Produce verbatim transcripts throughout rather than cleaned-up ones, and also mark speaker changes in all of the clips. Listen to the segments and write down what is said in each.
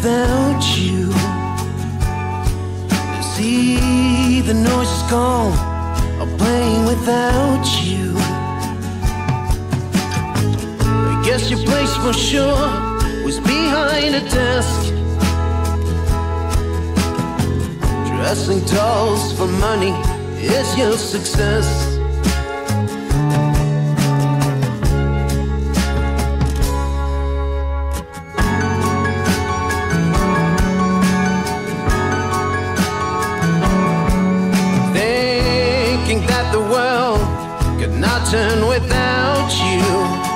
Speaker 1: without you. See, the noise is gone. I'm playing without you. I guess your place for sure was behind a desk, dressing dolls for money is your success. Thinking that the world could not turn without you.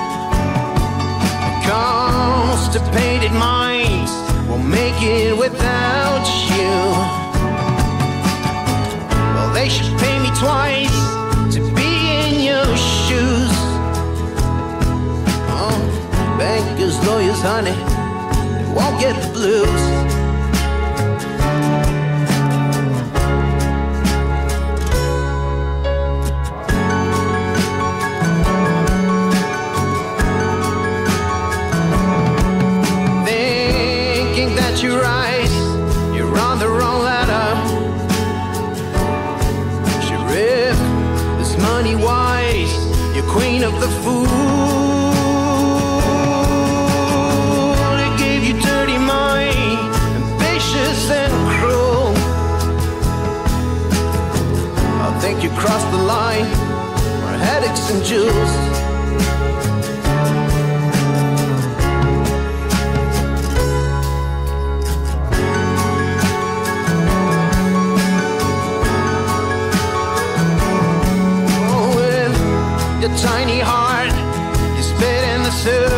Speaker 1: Constipated minds won't make it without you. Well, they should pay me twice to be in your shoes. Oh, bankers, lawyers, honey, they won't get the blues. You rise, you're on the wrong ladder. Sheriff, this money wise, you're queen of the fool. It gave you dirty mind, ambitious and cruel. I think you crossed the line for headaches and jewels. Tiny heart, you spit in the soup.